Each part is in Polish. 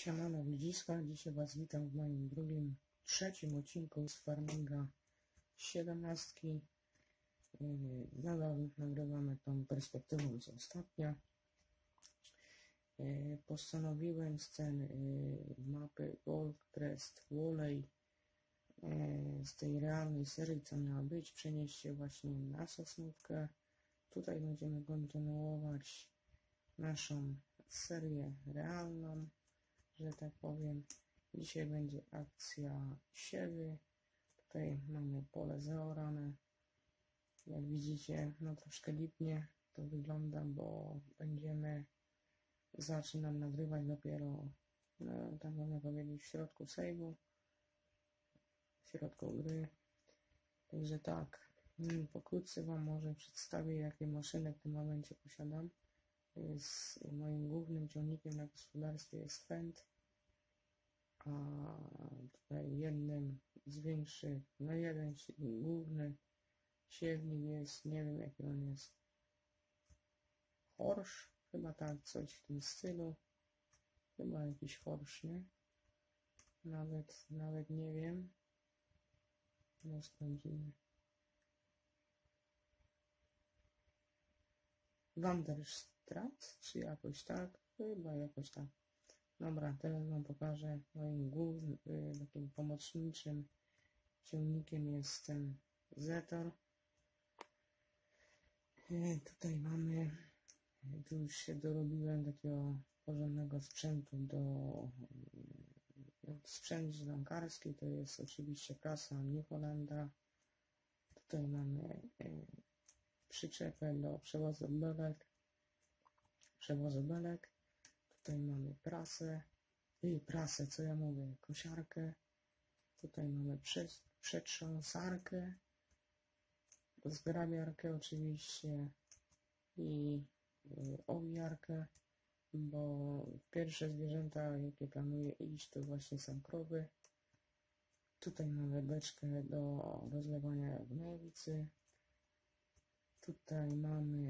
Siemano ludziska, dzisiaj Was witam w moim trzecim odcinku z Farminga 17. Nadal nagrywamy tą perspektywą co ostatnio. Postanowiłem z ten mapy Gold Crest Valley z tej realnej serii co miała być, przenieść się właśnie na Sosnówkę. Tutaj będziemy kontynuować naszą serię realną, że tak powiem. Dzisiaj będzie akcja siewy. Tutaj mamy pole zaorane. Jak widzicie, no troszkę lipnie to wygląda, bo zaczynam nagrywać dopiero, no, tak można powiedzieć, w środku save'u, w środku gry. Także tak, pokrótce Wam może przedstawię, jakie maszyny w tym momencie posiadam. Moim głównym ciągnikiem na gospodarstwie jest Fendt, a tutaj jednym z większych, no jeden główny siewnik jest, nie wiem jaki on jest, Horsch, chyba tak, coś w tym stylu, chyba jakiś Horsch, nie? Nawet nie wiem, no sprawdzimy. Wanderstrat, czy jakoś tak? Chyba jakoś tak. Dobra, teraz Wam pokażę. Moim głównym, takim pomocniczym ciągnikiem jest ten Zetor. Tutaj mamy, tu już się dorobiłem takiego porządnego sprzętu sprzęt zielonkarski, to jest oczywiście klasa New Hollanda. Tutaj mamy przyczepę do przewozu belek. Tutaj mamy prasę, co ja mówię, kosiarkę. Tutaj mamy przetrząsarkę, zgrabiarkę oczywiście i owijarkę, bo pierwsze zwierzęta, jakie planuję iść, to właśnie są krowy. Tutaj mamy beczkę do rozlewania gnojowicy. Tutaj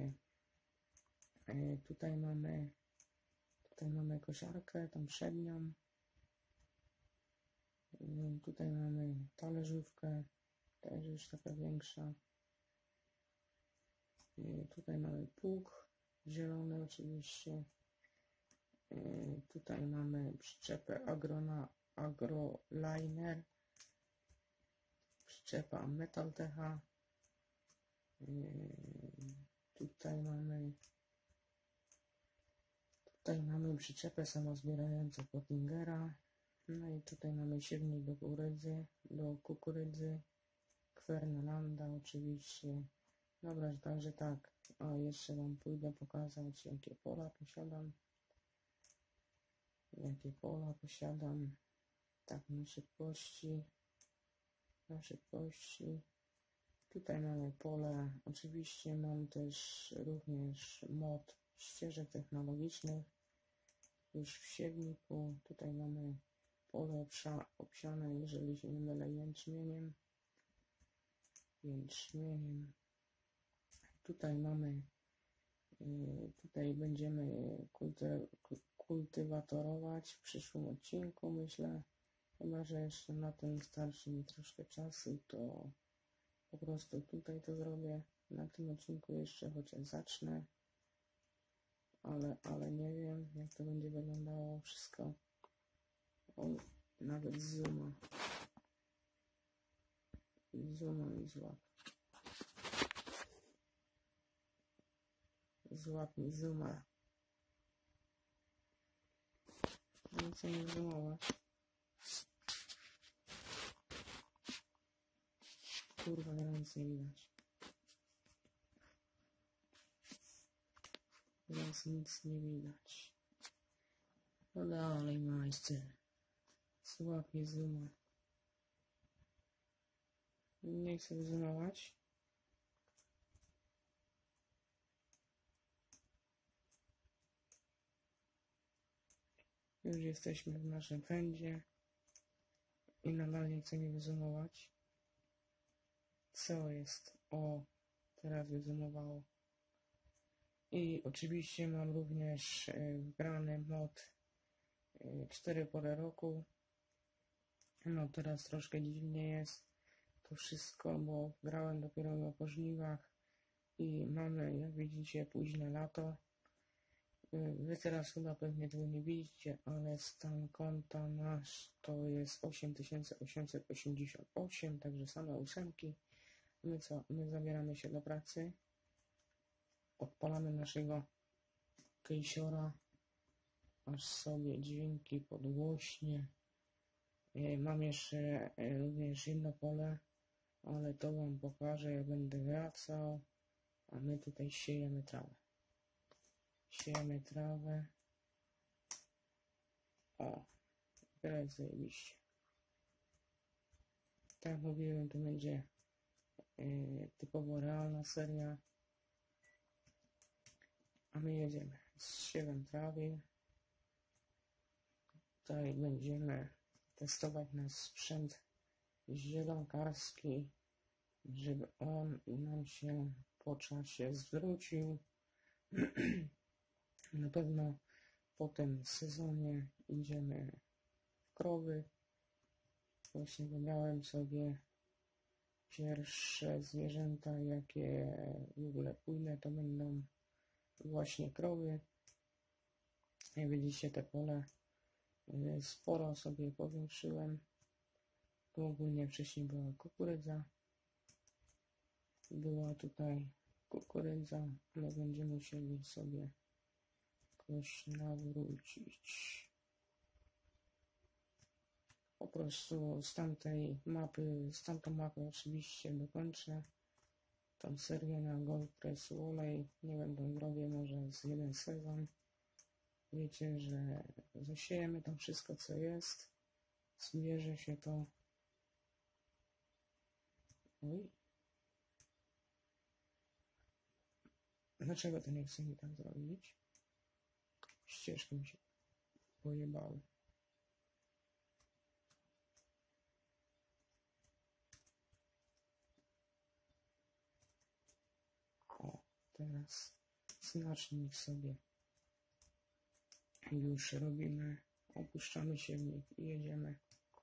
mamy kosiarkę, tą przednią. Tutaj mamy talerzówkę, też już taka większa. Tutaj mamy pług zielony oczywiście. Tutaj mamy przyczepę Agroliner, przyczepa Metaltecha. Tutaj mamy przyczepę samozbierającą Pottingera. No i tutaj mamy siewnik do kukurydzy, Kwernelanda oczywiście. Dobra, także tak. A jeszcze Wam pójdę pokazać, jakie pola posiadam. Tak, na szybkości. Tutaj mamy pole. Oczywiście mam też również mod ścieżek technologicznych już w siewniku. Tutaj mamy pole obsiane, jeżeli się nie mylę, jęczmieniem. Tutaj będziemy kultywatorować w przyszłym odcinku, myślę. Chyba że jeszcze na tym starczy mi troszkę czasu, to po prostu tutaj to zrobię. Na tym odcinku jeszcze chociaż zacznę, ale nie wiem, jak to będzie wyglądało wszystko. O, nawet zooma i złap. Złap mi zooma. Nie chcę nie zoomować. Kurwa, granic nie widać. Teraz nic nie widać. No dalej, majster. Złap mi zooma. Nie chcę zoomować. Już jesteśmy w naszym pędzie i nadal nie chce mi wyzoomować. Co jest? O, teraz wyzoomowało. I oczywiście mam również wgrany mod 4 pory roku. No teraz troszkę dziwnie jest to wszystko, bo grałem dopiero po żniwach i mamy, jak widzicie, późne lato. Wy teraz chyba pewnie tego nie widzicie, ale stan konta nasz to jest 8888, także same ósemki. My co? My zabieramy się do pracy. Odpalamy naszego kejsiora, aż sobie dźwięki podgłośnie. Mam jeszcze również jedno pole, ale to wam pokażę, jak będę wracał. A my tutaj siejemy trawę. Siejemy trawę. O, teraz zajebiście. Tak jak mówiłem, to będzie typowo realna seria. A my jedziemy z siewem trawy. Tutaj będziemy testować nasz sprzęt zielonkarski, żeby on nam się po czasie zwrócił. Na pewno po tym sezonie idziemy w krowy. Właśnie wybrałem sobie pierwsze zwierzęta, jakie w ogóle pójdę, to będą właśnie krowy. Jak widzicie, te pole sporo sobie powiększyłem. Tu ogólnie wcześniej była kukurydza. Była tutaj kukurydza, ale będziemy musieli sobie jakoś nawrócić. Po prostu z tamtą mapę oczywiście dokończę tą serię na Goldpress Volley. Nie wiem, to zrobię może z jeden sezon. Wiecie, że zasiejemy tam wszystko, co jest. Zbierze się to. Oj. Dlaczego to nie chce mi tak zrobić? Ścieżki mi się pojebały. O, teraz znacznik sobie już robimy. Opuszczamy silnik i jedziemy.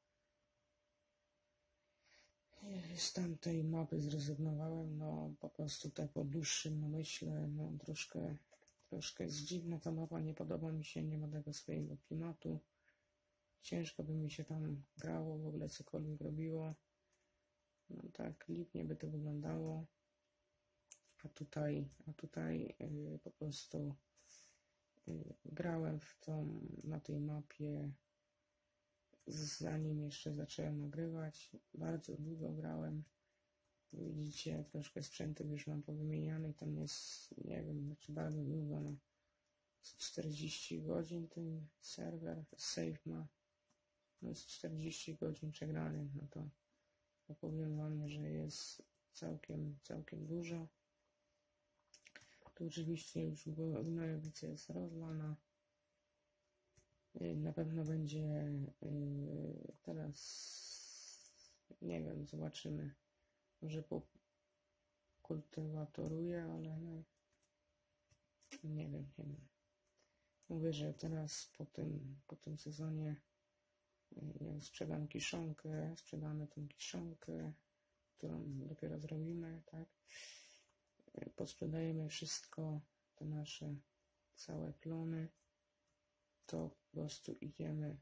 Z tamtej mapy zrezygnowałem, no po prostu tak po dłuższym namyśle, no troszkę jest dziwna ta mapa, nie podoba mi się, nie ma tego swojego klimatu. Ciężko by mi się tam grało, w ogóle cokolwiek robiło. No tak lipnie by to wyglądało. A tutaj po prostu grałem na tej mapie, zanim jeszcze zacząłem nagrywać. Bardzo długo grałem. Widzicie, troszkę sprzętów już mam powymienianych. Tam jest, nie wiem, znaczy bardzo długo, no 40 godzin ten serwer, save ma. No jest 40 godzin przegranych, no to powiem wam, że jest całkiem dużo. Tu oczywiście już gnojowica jest rozlana. Na pewno będzie teraz, nie wiem, zobaczymy. Może kultywatoruję, ale no, nie wiem. Mówię, że teraz po tym sezonie sprzedam kiszonkę, sprzedamy tą kiszonkę, którą dopiero zrobimy, tak? Posprzedajemy wszystko, te nasze całe plony, to po prostu idziemy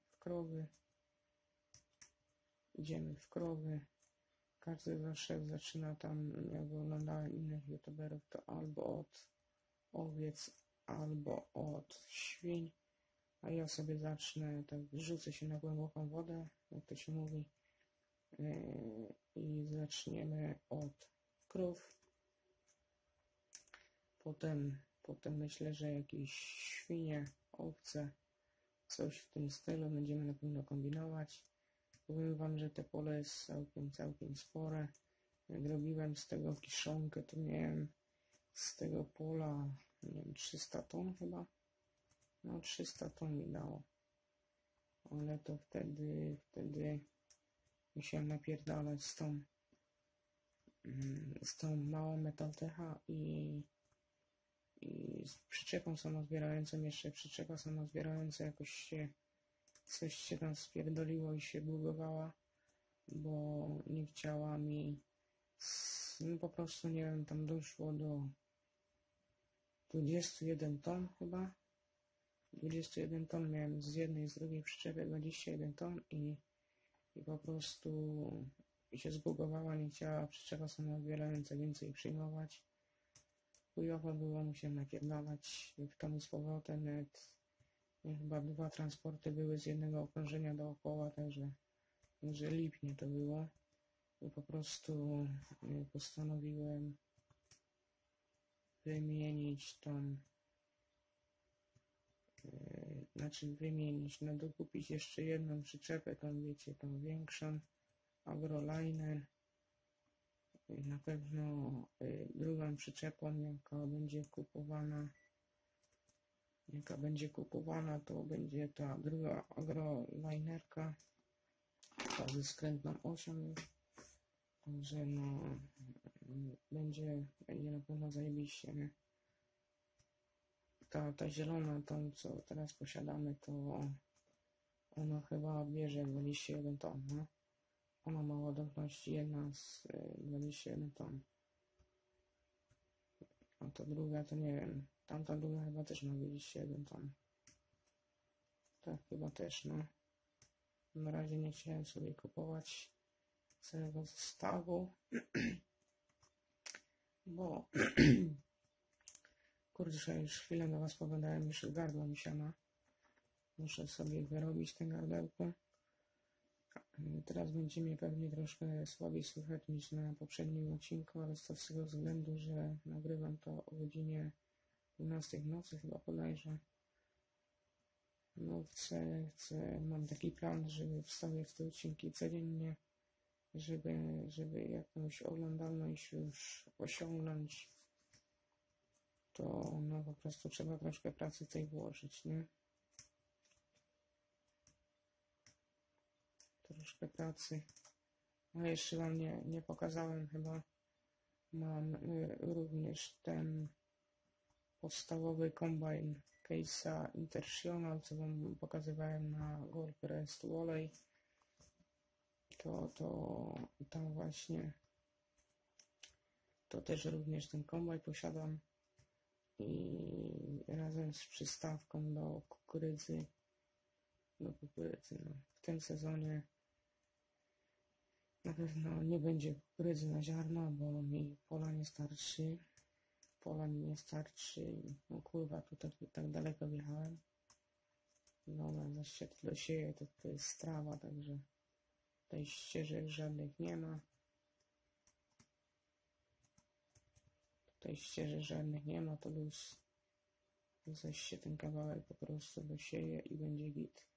w krowy. Każdy zawsze zaczyna tam, jak oglądałem innych youtuberów, to albo od owiec, albo od świń, a ja sobie zacznę, tak rzucę się na głęboką wodę, jak to się mówi, i zaczniemy od krów. Potem myślę, że jakieś świnie, owce, coś w tym stylu będziemy na pewno kombinować. Powiem wam, że te pole jest całkiem spore. Jak robiłem z tego kiszonkę, to miałem z tego pola, nie wiem, 300 ton chyba. No 300 ton mi dało. Ale to wtedy musiałem napierdalać z tą małą Metaltecha i z przyczepą samozbierającą. Jeszcze przyczepa samozbierająca jakoś się coś się tam spierdoliło i się bugowała, bo nie chciała mi, no po prostu nie wiem, tam doszło do 21 ton chyba. 21 ton miałem z jednej i z drugiej przyczepy, 21 ton i po prostu się zbugowała, nie chciała przyczepa sama o wiele więcej przyjmować. Chujowo było, musiałem napierdalać w tomu z powrotem, nawet chyba 2 transporty były z jednego okrążenia dookoła, także lipnie to było. I po prostu postanowiłem wymienić tą, no dokupić jeszcze jedną przyczepę, tą wiecie, tą większą, Agroliner. Na pewno drugą przyczepą, jaka będzie kupowana, to będzie ta druga agrolinerka, ta ze skrętną osią. Także no, będzie na pewno zajebiście, nie? Ta zielona, tą co teraz posiadamy, to ona chyba bierze 21 ton, no? Ona ma ładowność jedna z 21 ton. A ta druga to nie wiem. Tamta druga chyba też ma 21 ton. Tak chyba też, no. Na razie nie chciałem sobie kupować całego zestawu, bo kurczę, już chwilę do was pogadałem, już gardło mi siana. Muszę sobie wyrobić te gardełko. Teraz będzie mnie pewnie troszkę słabiej słychać niż na poprzednim odcinku, ale to z tego względu, że nagrywam to o godzinie 12 w nocy chyba bodajże. No mam taki plan, żeby wstawiać te odcinki codziennie, żeby jakąś oglądalność już osiągnąć, to no po prostu trzeba troszkę pracy tej włożyć, nie? Troszkę pracy. A jeszcze wam nie pokazałem chyba. Mam również ten podstawowy kombajn Case'a International, co wam pokazywałem na Goldcrest Valley. Tam właśnie to też również ten kombajn posiadam i razem z przystawką do kukurydzy, no. W tym sezonie na pewno nie będzie kukurydzy na ziarno, bo mi pola mi nie starczy. No kurwa, tutaj tak daleko wjechałem. No zaś tyle sieje, to jest strawa, także tutaj ścieżek żadnych nie ma. To luz. Zaś się ten kawałek po prostu dosieje i będzie git.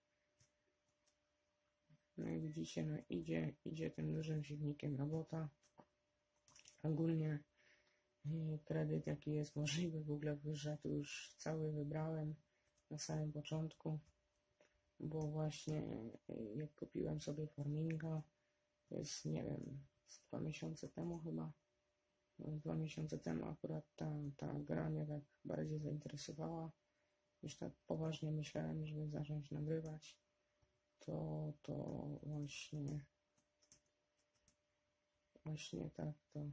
No i widzicie, no idzie tym dużym silnikiem robota. Ogólnie kredyt jaki jest możliwy w ogóle wyszedł, już cały wybrałem na samym początku, bo właśnie jak kupiłem sobie Farminga, to jest nie wiem, 2 miesiące temu chyba, 2 miesiące temu akurat ta gra mnie tak bardziej zainteresowała, już tak poważnie myślałem, żeby zacząć nagrywać, to właśnie tak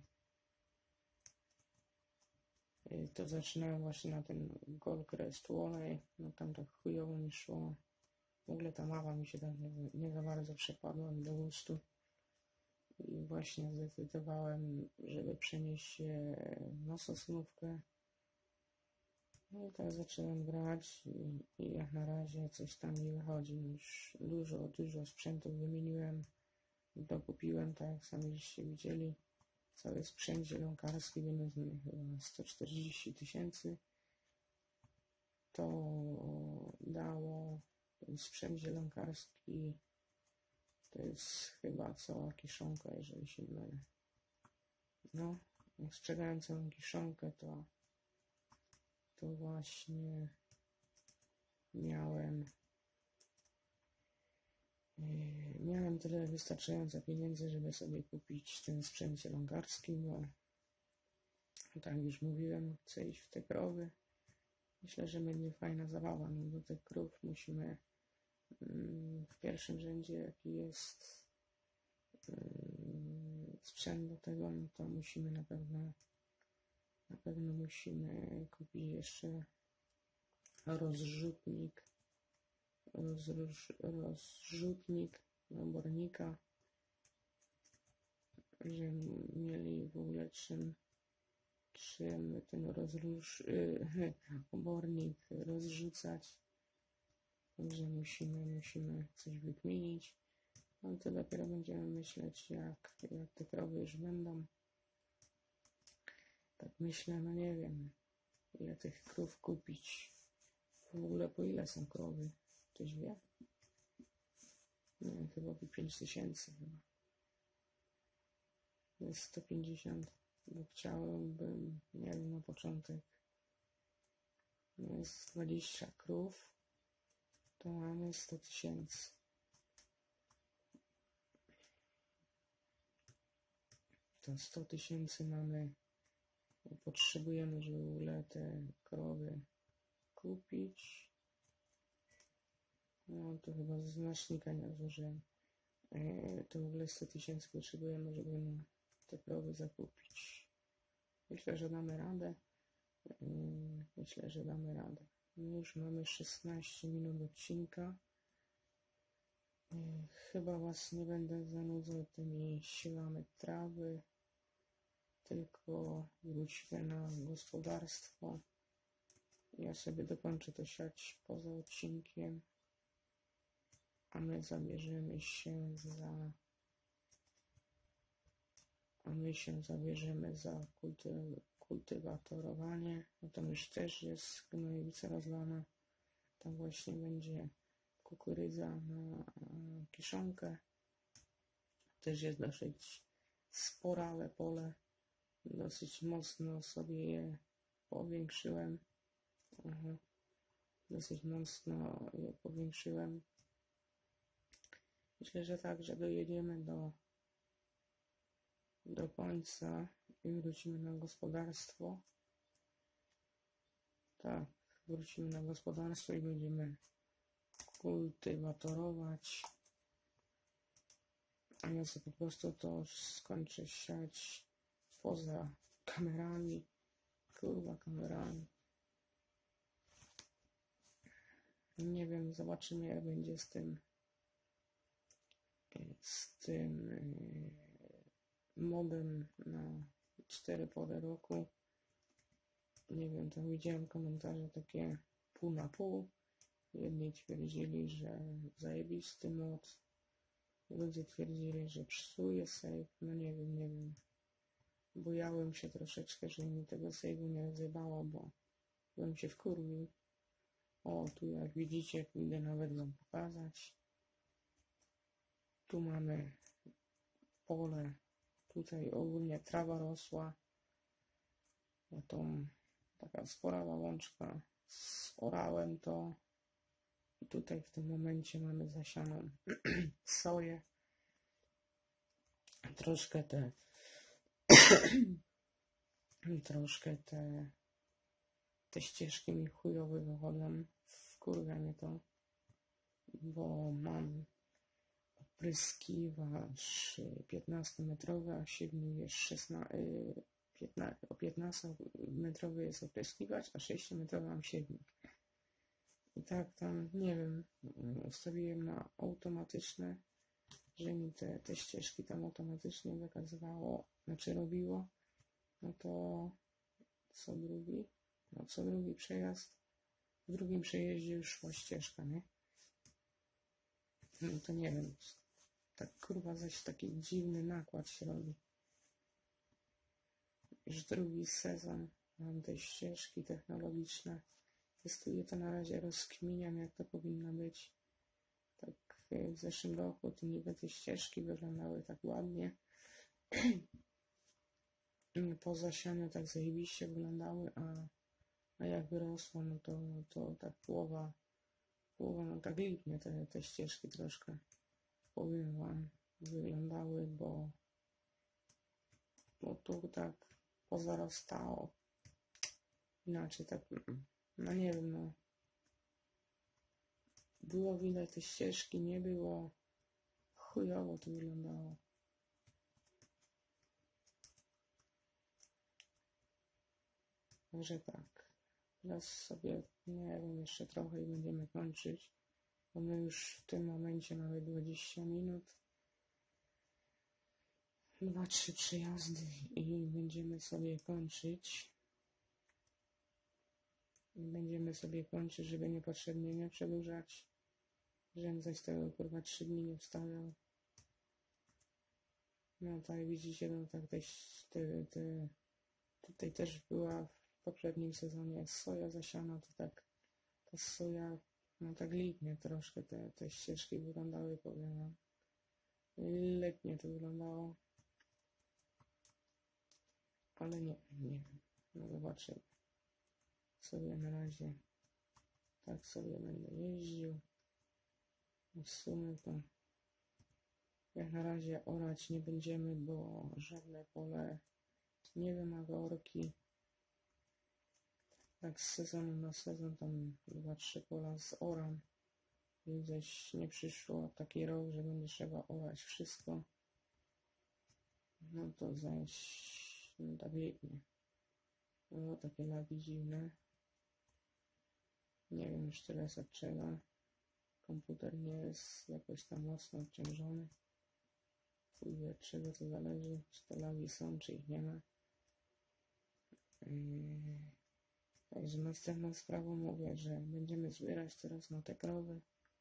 to zaczynałem właśnie na ten Goldcrest Valley, no tam tak chujowo mi szło. W ogóle ta mapa mi się tak nie za bardzo przepadła mi do gustu. I właśnie zdecydowałem, żeby przenieść się na Sosnówkę. No i tak zacząłem grać i jak na razie coś tam mi wychodzi. Już dużo sprzętów wymieniłem, dokupiłem, tak jak sami żeście widzieli. Cały sprzęt zielonkarski wyniósł chyba 140 000. To dało ten sprzęt zielonkarski, to jest chyba cała kiszonka, jeżeli się nie mylę. No, jak sprzedałem całą kiszonkę, to właśnie miałem tyle wystarczająco pieniędzy, żeby sobie kupić ten sprzęt zielonkarski, bo tak już mówiłem, chcę iść w te krowy. Myślę, że będzie fajna zabawa, no do tych krów musimy W pierwszym rzędzie, jaki jest sprzęt do tego, no to musimy na pewno musimy kupić jeszcze rozrzutnik obornika, żeby mieli w ogóle czym ten obornik rozrzucać. Także musimy coś wykminić. No to dopiero będziemy myśleć, jak te krowy już będą. Tak myślę, no nie wiem, ile tych krów kupić. W ogóle po ile są krowy? Ktoś wie? Nie, chyba po 5000 chyba. To jest 150, bo chciałbym, nie wiem, na początek. Jest 20 krów, to mamy 100 000. To 100 000 mamy, potrzebujemy, żeby w ogóle te krowy kupić. No to chyba z znacznika nie rozłożyłem. To w ogóle 100 000 potrzebujemy, żeby te krowy zakupić. Myślę, że damy radę. Już mamy 16 minut odcinka. Chyba was nie będę zanudzał tymi siłami trawy, tylko wróćmy na gospodarstwo. Ja sobie dokończę to siać poza odcinkiem, a my zabierzemy się za kultywatorowanie. No to już też jest gnojowica rozlana. Tam właśnie będzie kukurydza na kiszonkę. Też jest dosyć sporałe pole. Dosyć mocno sobie je powiększyłem. Dosyć mocno je powiększyłem. Myślę, że tak, że dojedziemy do końca i wrócimy na gospodarstwo. Tak, wrócimy na gospodarstwo i będziemy kultywatorować. A ja sobie po prostu to skończę siać poza kamerami. Kurwa, kamerami. Nie wiem, zobaczymy, jak będzie z tym modem na 4 pory roku. Nie wiem, tam widziałem komentarze takie pół na pół. Jedni twierdzili, że zajebisty mod, drudzy twierdzili, że psuje save. No nie wiem. Bojałem się troszeczkę, że mi tego save'u nie rozjebało, bo bym się wkurwił. O, tu jak widzicie, pójdę nawet wam pokazać. Tu mamy pole, tutaj ogólnie trawa rosła. Ja tą taka spora łączka, zorałem to. I tutaj w tym momencie mamy zasianą soję. Troszkę te ścieżki mi chujowe wychodzą. Wkurwia mnie to, bo mam opryskiwacz 15-metrowy, a siewnik jest 15-metrowy jest opryskiwacz, a 6-metrowy mam siewnik. I tak tam, nie wiem, ustawiłem na automatyczne, że mi te ścieżki tam automatycznie wykazywało, znaczy robiło. No to co drugi przejazd, w drugim przejeździe już szła ścieżka, nie? No to nie wiem, tak kurwa zaś taki dziwny nakład się robi. Już drugi sezon mam te ścieżki technologiczne. Testuję to na razie, rozkminiam, jak to powinno być. Tak w zeszłym roku to niby te ścieżki wyglądały tak ładnie. Po zasianiu tak zajebiście wyglądały, a jak wyrosło, no to tak połowa, no tak lipnie te ścieżki troszkę, powiem wam, wyglądały, bo tu tak pozarastało. Inaczej tak, no nie wiem, no było widać te ścieżki, nie było. Chujowo to wyglądało. Także tak. Teraz sobie, nie wiem, jeszcze trochę i będziemy kończyć. Bo my już w tym momencie mamy 20 minut. 2-3 przejazdy i będziemy sobie kończyć. Będziemy sobie kończyć, żeby niepotrzebnie nie przedłużać. Żebym zaś tego kurwa 3 dni nie wstawiał. No tak widzicie, no tak tutaj też była w poprzednim sezonie soja zasiana, to tak ta soja, no tak lipnie troszkę te ścieżki wyglądały, powiem wam. Letnie to wyglądało. Ale nie wiem. No zobaczymy. Sobie na razie tak sobie będę jeździł. W sumie to jak na razie orać nie będziemy, bo żadne pole nie wymaga orki. Tak z sezonu na sezon tam 2-3 pola z oram. Gdzieś nie przyszło taki rok, że będzie trzeba orać wszystko. No to zaś tak biegnie. Było takie lagi dziwne. Nie wiem już teraz od czego. Komputer nie jest jakoś tam mocno obciążony. Chuj wie, od czego to zależy. Czy te lagi są, czy ich nie ma. Także następną sprawą mówię, że będziemy zbierać teraz na te krowy.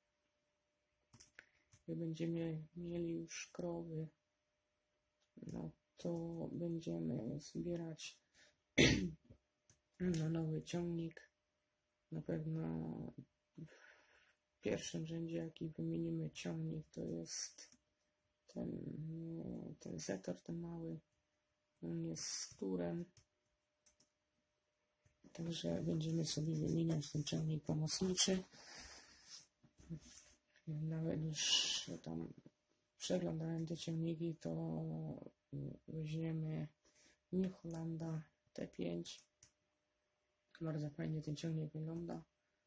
Jak będziemy mieli już krowy, no to będziemy zbierać na nowy ciągnik. Na pewno w pierwszym rzędzie, jaki wymienimy ciągnik, to jest ten Zetor, ten mały. On jest z turem. Także będziemy sobie wymieniać ten ciągnik pomocniczy. Nawet już tam przeglądałem te ciągniki, to weźmiemy New Hollanda T5. Bardzo fajnie ten ciągnik wygląda.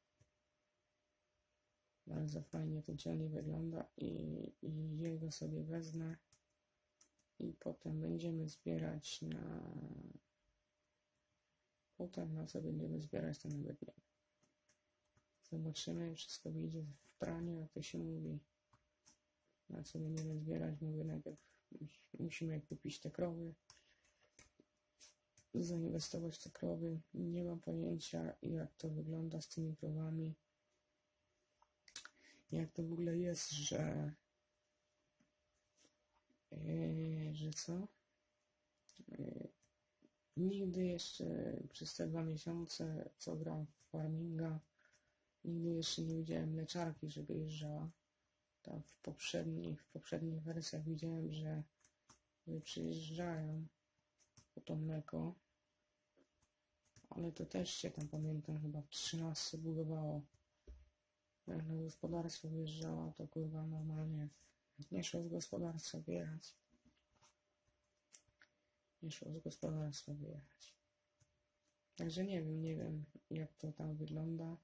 Bardzo fajnie ten ciągnik wygląda i jego sobie wezmę. I potem będziemy zbierać na... Potem na co będziemy zbierać, to nawet nie wiem. Zobaczymy, wszystko wyjdzie w praniu, jak to się mówi. Na co będziemy zbierać, mówię, najpierw musimy kupić te krowy. Zainwestować w te krowy. Nie mam pojęcia, jak to wygląda z tymi krowami. Jak to w ogóle jest, że co? Nigdy jeszcze przez te 2 miesiące, co gram w farminga, nigdy jeszcze nie widziałem mleczarki, żeby jeżdżała. Tam w poprzednich wersjach widziałem, że przyjeżdżają po to mleko. Ale to też się tam, pamiętam, chyba w 13 budowało. Jak na gospodarstwo wyjeżdżała, to kurwa normalnie nie szło z gospodarstwa wyjechać. Nie szło z gospodarstwa wyjechać. Także nie wiem jak to tam wygląda.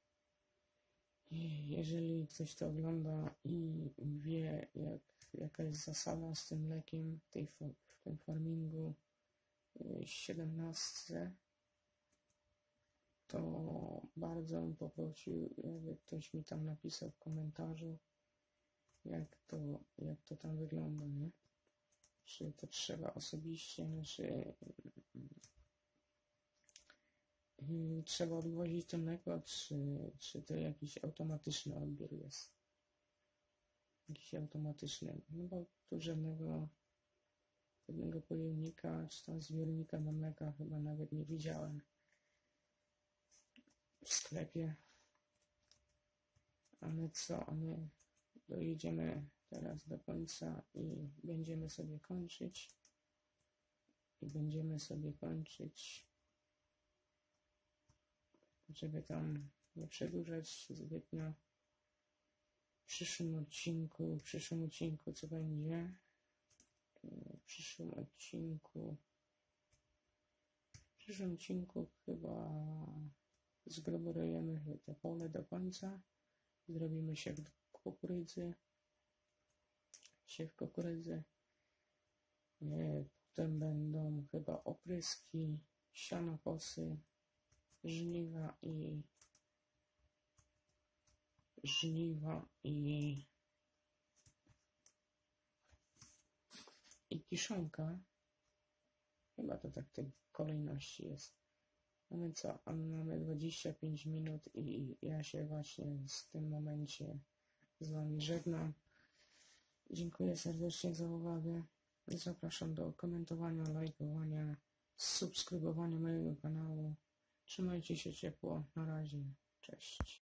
Jeżeli ktoś to ogląda i wie jaka jest zasada z tym mlekiem w tym farmingu 17, to bardzo bym poprosił, jakby ktoś mi tam napisał w komentarzu, jak to tam wygląda, nie? Czy to trzeba osobiście, trzeba odwozić to mleko, czy to jakiś automatyczny odbiór jest? Jakiś automatyczny, no bo tu żadnego pojemnika, czy tam zbiornika na mleka chyba nawet nie widziałem w sklepie. Ale co, my dojedziemy teraz do końca i będziemy sobie kończyć. Żeby tam nie przedłużać zbytnio. W przyszłym odcinku co będzie? W przyszłym odcinku chyba zgroborujemy te pole do końca Zrobimy siew kukurydzy. Potem będą chyba opryski, sianokosy, żniwa i kiszonka. Chyba to tak w tej kolejności jest. No więc co, a mamy 25 minut i ja się właśnie w tym momencie z Wami żegnam. Dziękuję serdecznie za uwagę. Zapraszam do komentowania, lajkowania, subskrybowania mojego kanału. Trzymajcie się ciepło. Na razie. Cześć.